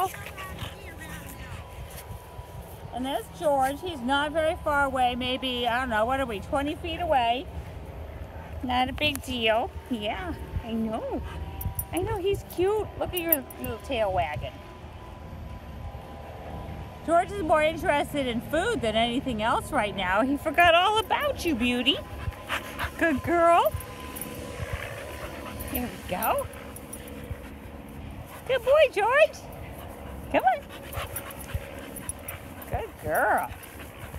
girl. And there's George. He's not very far away. Maybe, I don't know, what are we, 20 feet away? Not a big deal. Yeah, I know. I know, he's cute. Look at your little tail wagging. George is more interested in food than anything else right now. He forgot all about you, beauty. Good girl. There we go. Good boy, George. Come on. Good girl.